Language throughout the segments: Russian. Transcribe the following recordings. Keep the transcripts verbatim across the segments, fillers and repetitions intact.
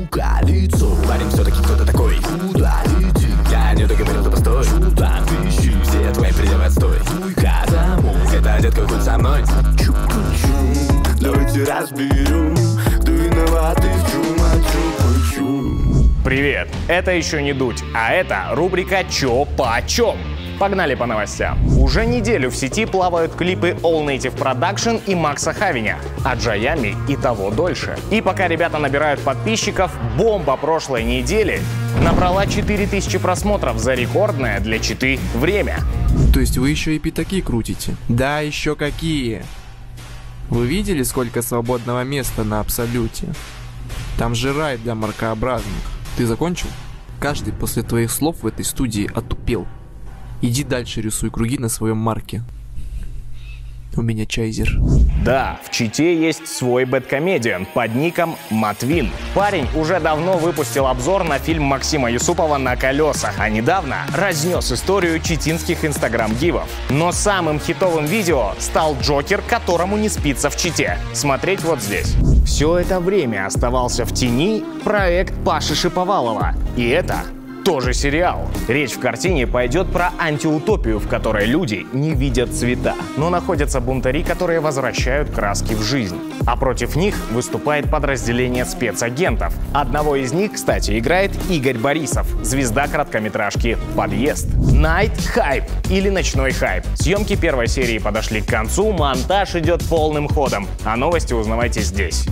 Сука, лицо, парень все-таки кто-то такой. Куда иди? Я не договорил, да постой. Сюда пищи, все твои пределы отстой. Туйка домой, это детка хоть со мной. Чуп-чуп, давайте разберем. Кто виноват и в чем, а чуп-чуп. Привет, это еще не дуть, а это рубрика «Чё почем?». Погнали по новостям. Уже неделю в сети плавают клипы All Native Production и Макса Хавиня, а Джаями и того дольше. И пока ребята набирают подписчиков, бомба прошлой недели набрала четыре тысячи просмотров за рекордное для читы время. То есть вы еще и пятаки крутите? Да, еще какие! Вы видели, сколько свободного места на Абсолюте? Там же рай для маркообразных. Ты закончил? Каждый после твоих слов в этой студии отупел. Иди дальше, рисуй круги на своем марке. У меня чайзер. Да, в чите есть свой бэдкомедиан под ником Матвин. Парень уже давно выпустил обзор на фильм Максима Юсупова «На колесах», а недавно разнес историю читинских инстаграм-гивов. Но самым хитовым видео стал Джокер, которому не спится в чите. Смотреть вот здесь. Все это время оставался в тени проект Паши Шиповалова. И это тоже сериал. Речь в картине пойдет про антиутопию, в которой люди не видят цвета, но находятся бунтари, которые возвращают краски в жизнь. А против них выступает подразделение спецагентов. Одного из них, кстати, играет Игорь Борисов, звезда короткометражки «Подъезд». Night Hype или «Ночной хайп». Съемки первой серии подошли к концу, монтаж идет полным ходом. А новости узнавайте здесь.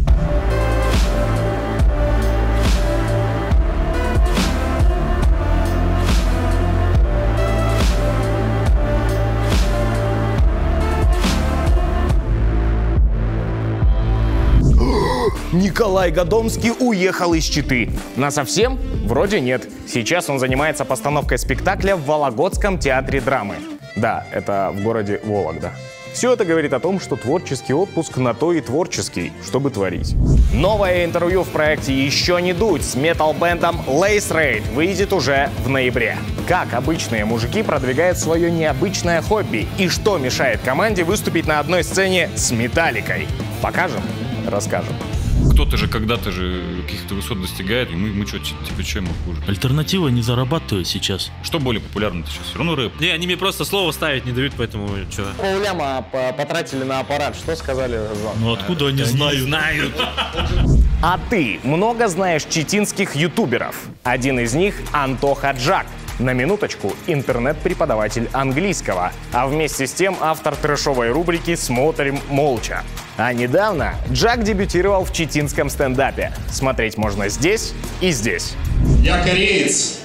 Николай Гадомский уехал из Читы. Насовсем? Вроде нет. Сейчас он занимается постановкой спектакля в Вологодском театре драмы. Да, это в городе Вологда. Все это говорит о том, что творческий отпуск на то и творческий, чтобы творить. Новое интервью в проекте «Еще не дуть» с метал-бэндом Lace Raid выйдет уже в ноябре. Как обычные мужики продвигают свое необычное хобби и что мешает команде выступить на одной сцене с Металликой. Покажем, расскажем. Кто-то же когда-то же каких-то высот достигает, и мы, мы что, типа, чем мы хуже? Альтернатива не зарабатывает сейчас. Что более популярно-то сейчас? Все равно рэп. Не, они мне просто слово ставить не дают, поэтому что? Полляма потратили на аппарат, что сказали вам? Ну откуда они знают? Знают. А ты много знаешь читинских ютуберов? Один из них — Антоха Джак. На минуточку, интернет-преподаватель английского, а вместе с тем автор трэшовой рубрики «Смотрим молча». А недавно Джак дебютировал в читинском стендапе. Смотреть можно здесь и здесь. Я кореец.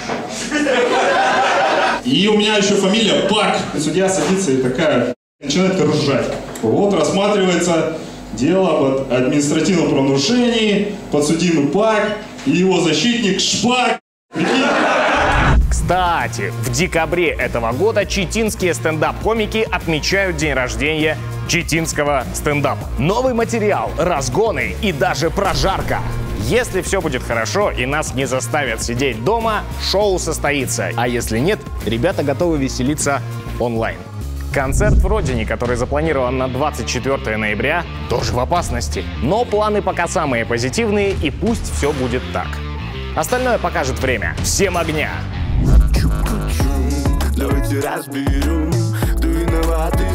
И у меня еще фамилия Пак. Судья садится и такая начинает ржать. Вот рассматривается дело об административном правонарушении, подсудимый Пак и его защитник Шпак. Кстати, в декабре этого года читинские стендап-комики отмечают день рождения читинского стендапа. Новый материал, разгоны и даже прожарка. Если все будет хорошо и нас не заставят сидеть дома, шоу состоится. А если нет, ребята готовы веселиться онлайн. Концерт в Родине, который запланирован на двадцать четвёртое ноября, тоже в опасности. Но планы пока самые позитивные, и пусть все будет так. Остальное покажет время. Всем огня! Давайте разберем, кто виноват.